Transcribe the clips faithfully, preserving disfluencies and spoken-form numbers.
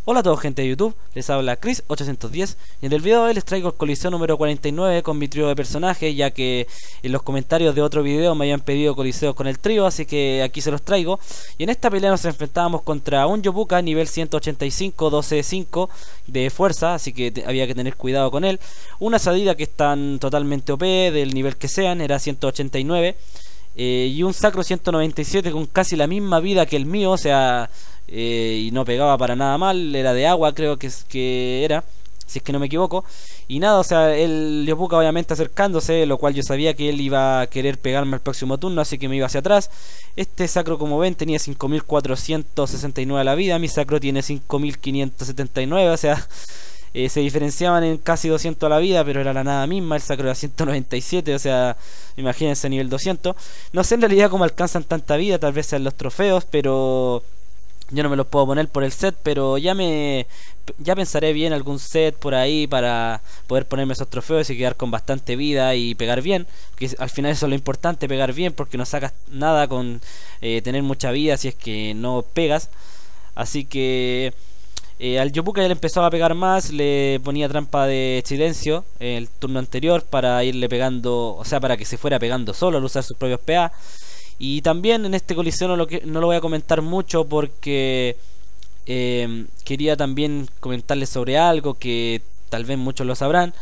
Hola a todos, gente de YouTube, les habla Chris ochocientos diez y en el video de hoy les traigo el coliseo número cuarenta y nueve con mi trío de personajes, ya que en los comentarios de otro video me habían pedido coliseos con el trío, así que aquí se los traigo. Y en esta pelea nos enfrentábamos contra un Yopuka nivel ciento ochenta y cinco, doce cinco de fuerza, así que había que tener cuidado con él. Una Sadida que están totalmente O P, del nivel que sean, era ciento ochenta y nueve. Eh, y un Sacro ciento noventa y siete con casi la misma vida que el mío, o sea, eh, y no pegaba para nada mal, era de agua creo que, es, que era, si es que no me equivoco. Y nada, o sea, el Yopuka obviamente acercándose, lo cual yo sabía que él iba a querer pegarme al próximo turno, así que me iba hacia atrás. Este Sacro, como ven, tenía cinco mil cuatrocientos sesenta y nueve a la vida, mi Sacro tiene cinco mil quinientos setenta y nueve, o sea... Eh, se diferenciaban en casi doscientos a la vida, pero era la nada misma. El Sacro era ciento noventa y siete, o sea, imagínense, nivel doscientos. No sé en realidad cómo alcanzan tanta vida, tal vez sean los trofeos, pero yo no me los puedo poner por el set. Pero ya me ya pensaré bien algún set por ahí para poder ponerme esos trofeos y quedar con bastante vida y pegar bien, que al final eso es lo importante, pegar bien, porque no sacas nada con eh, tener mucha vida si es que no pegas. Así que... Eh, al Yopuka ya le empezaba a pegar más, le ponía trampa de silencio en el turno anterior para irle pegando, o sea, para que se fuera pegando solo al usar sus propios P A. Y también en este coliseo no lo, que, no lo voy a comentar mucho porque eh, quería también comentarles sobre algo que tal vez muchos lo sabrán,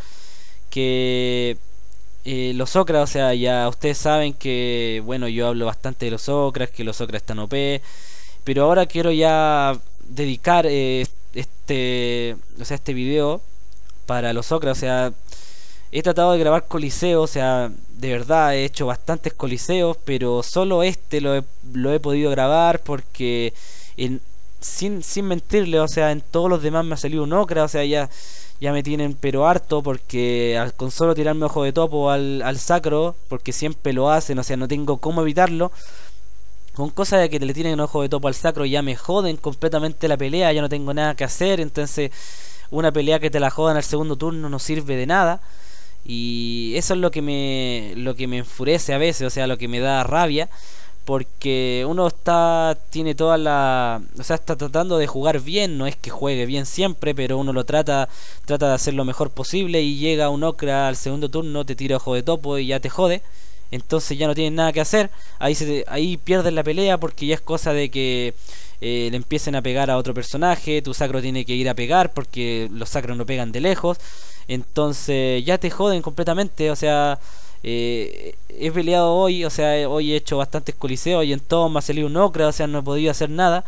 que eh, los Okras, o sea, ya ustedes saben que, bueno, yo hablo bastante de los Okras, que los Okras están O P, pero ahora quiero ya dedicar... Eh, este o sea este video para los Okras. O sea, he tratado de grabar coliseos, o sea, de verdad he hecho bastantes coliseos, pero solo este lo he, lo he podido grabar porque en, sin, sin mentirle, o sea, en todos los demás me ha salido un Okra, o sea, ya ya me tienen pero harto, porque al, con solo tirarme ojo de topo al, al Sacro, porque siempre lo hacen, o sea, no tengo cómo evitarlo. Con cosas de que le tienen ojo de topo al Sacro ya me joden completamente la pelea, ya no tengo nada que hacer. Entonces una pelea que te la jodan al segundo turno no sirve de nada. Y eso es lo que me lo que me enfurece a veces, o sea, lo que me da rabia, porque uno está tiene toda la, o sea, está tratando de jugar bien, no es que juegue bien siempre, pero uno lo trata trata de hacer lo mejor posible y llega un Okra al segundo turno, te tira ojo de topo y ya te jode. Entonces ya no tienen nada que hacer. Ahí se ahí pierden la pelea, porque ya es cosa de que eh, le empiecen a pegar a otro personaje. Tu Sacro tiene que ir a pegar, porque los Sacros no pegan de lejos. Entonces ya te joden completamente. O sea, eh, he peleado hoy, o sea, hoy he hecho bastantes coliseos y en todos me ha salido un Okra, o sea, no he podido hacer nada.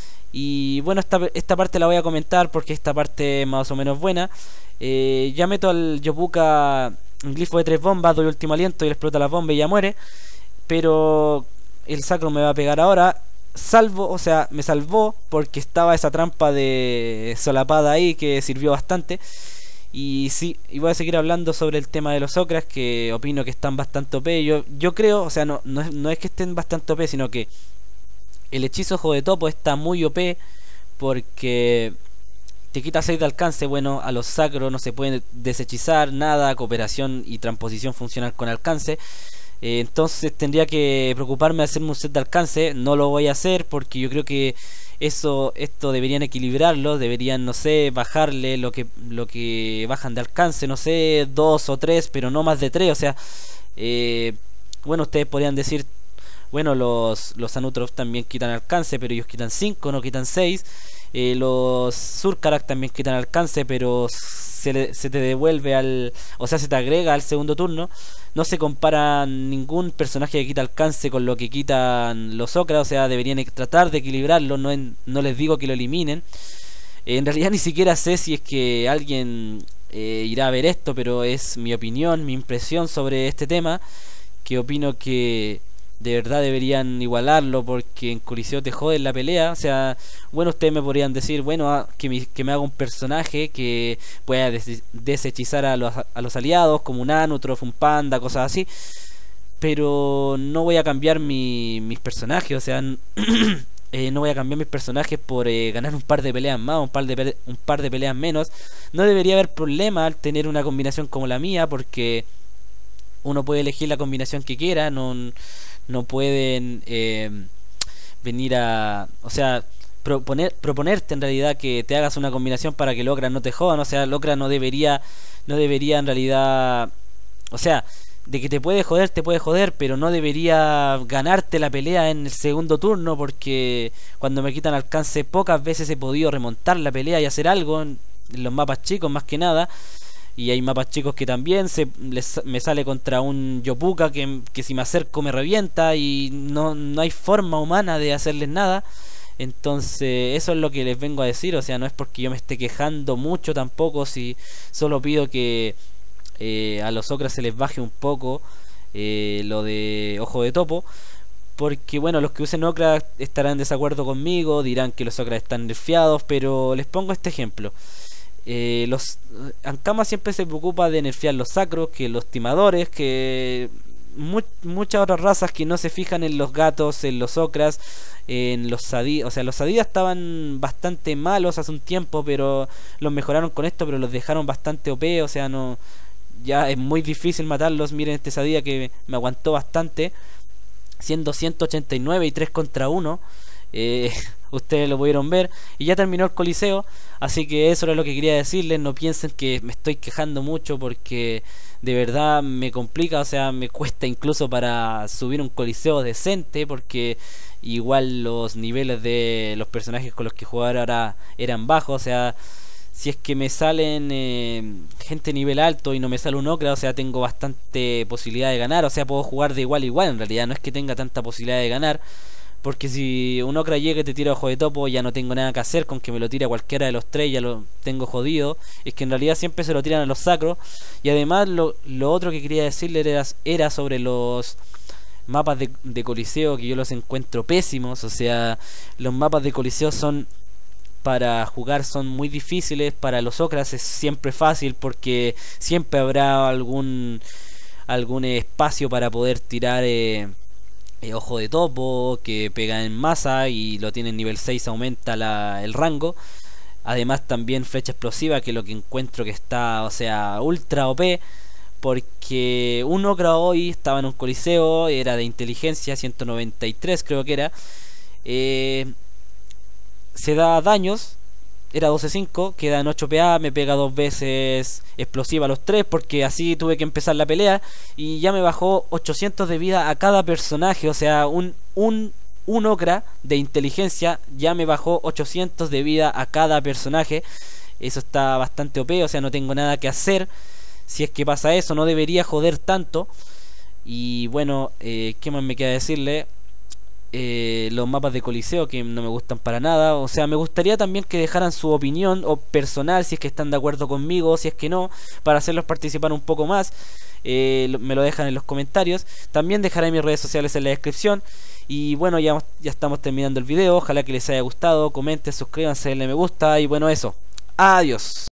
Y bueno, esta, esta parte la voy a comentar porque esta parte es más o menos buena. Eh, ya meto al Yopuka un glifo de tres bombas, doy último aliento y le explota la bomba y ya muere. Pero el Sacro me va a pegar ahora. Salvo, o sea, me salvó porque estaba esa trampa de solapada ahí que sirvió bastante. Y sí, y voy a seguir hablando sobre el tema de los Okras, que opino que están bastante O P. Yo, yo creo, o sea, no, no, es, no es que estén bastante O P, sino que el hechizo ojo de topo está muy O P porque te quita seis de alcance. Bueno, a los Sacros no se pueden deshechizar nada, cooperación y transposición funcionan con alcance. Eh, entonces tendría que preocuparme de hacerme un set de alcance. No lo voy a hacer porque yo creo que eso esto deberían equilibrarlo. Deberían, no sé, bajarle lo que lo que bajan de alcance, no sé, dos o tres, pero no más de tres. O sea, eh, bueno, ustedes podrían decir, bueno, los, los Anutrof también quitan alcance, pero ellos quitan cinco, no quitan seis. Eh, los Surkarak también quitan alcance, pero se, le, se te devuelve al... O sea, se te agrega al segundo turno. No se compara ningún personaje que quita alcance con lo que quitan los Okra. O sea, deberían tratar de equilibrarlo. No, en, no les digo que lo eliminen. Eh, en realidad ni siquiera sé si es que alguien eh, irá a ver esto, pero es mi opinión, mi impresión sobre este tema. Que opino que de verdad deberían igualarlo, porque en Coliseo te joden la pelea. O sea, bueno, ustedes me podrían decir, bueno, ah, que, me, que me haga un personaje que pueda des deshechizar a los, a los aliados, como un Anutrof, un Panda, cosas así. Pero no voy a cambiar mi, mis personajes, o sea, eh, no voy a cambiar mis personajes por eh, ganar un par de peleas más, un par de, un par de peleas menos. No debería haber problema al tener una combinación como la mía, porque uno puede elegir la combinación que quiera. No, no pueden eh, venir a... O sea, proponer, proponerte en realidad que te hagas una combinación para que el Okra no te jodan. O sea, el Okra no debería, no debería en realidad, o sea, de que te puede joder, te puede joder, pero no debería ganarte la pelea en el segundo turno, porque cuando me quitan alcance pocas veces he podido remontar la pelea y hacer algo en, en los mapas chicos más que nada. Y hay mapas chicos que también se, les, me sale contra un Yopuka que, que si me acerco me revienta y no, no hay forma humana de hacerles nada. Entonces eso es lo que les vengo a decir. O sea, no es porque yo me esté quejando mucho tampoco, si solo pido que eh, a los Okras se les baje un poco eh, lo de Ojo de Topo. Porque bueno, los que usen Okra estarán en desacuerdo conmigo, dirán que los Okras están nerfeados, pero les pongo este ejemplo. Eh, los Ankama siempre se preocupa de nerfear los sacros, que los timadores, que mu muchas otras razas que no se fijan en los gatos, en los Okras, en los Sadidas. O sea, los Sadidas estaban bastante malos hace un tiempo, pero los mejoraron con esto, pero los dejaron bastante O P. O sea, no, ya es muy difícil matarlos. Miren este Sadida que me aguantó bastante, siendo ciento ochenta y nueve y tres contra uno. Eh, ustedes lo pudieron ver. Y ya terminó el coliseo. Así que eso era lo que quería decirles. No piensen que me estoy quejando mucho, porque de verdad me complica. O sea, me cuesta incluso para subir un coliseo decente, porque igual los niveles de los personajes con los que jugar ahora eran bajos. O sea, si es que me salen eh, gente nivel alto y no me sale un Okra, o sea, tengo bastante posibilidad de ganar. O sea, puedo jugar de igual a igual. En realidad no es que tenga tanta posibilidad de ganar, porque si un Okra llega y te tira Ojo de Topo, ya no tengo nada que hacer. Con que me lo tire a cualquiera de los tres ya lo tengo jodido. Es que en realidad siempre se lo tiran a los sacros. Y además lo, lo otro que quería decirle era, era sobre los mapas de, de coliseo, que yo los encuentro pésimos. O sea, los mapas de coliseo son, para jugar son muy difíciles. Para los Okras es siempre fácil, porque siempre habrá algún algún espacio para poder tirar eh, Eh, Ojo de Topo, que pega en masa y lo tiene en nivel seis, aumenta la, el rango. Además también flecha explosiva, que lo que encuentro que está, o sea, ultra O P. Porque un Okra hoy estaba en un coliseo, era de inteligencia ciento noventa y tres creo que era. Eh, se da daños, era doce cinco, queda en ocho P A, me pega dos veces explosiva a los tres, porque así tuve que empezar la pelea. Y ya me bajó ochocientos de vida a cada personaje. O sea, un, un, un Okra de inteligencia ya me bajó ochocientos de vida a cada personaje. Eso está bastante O P, o sea, no tengo nada que hacer. Si es que pasa eso, no debería joder tanto. Y bueno, eh, ¿qué más me queda decirle? Eh, los mapas de coliseo que no me gustan para nada. O sea, me gustaría también que dejaran su opinión o personal, si es que están de acuerdo conmigo, si es que no, para hacerlos participar un poco más. Eh, me lo dejan en los comentarios. También dejaré mis redes sociales en la descripción. Y bueno, ya, ya estamos terminando el video. Ojalá que les haya gustado. Comenten, suscríbanse, denle me gusta. Y bueno, eso. Adiós.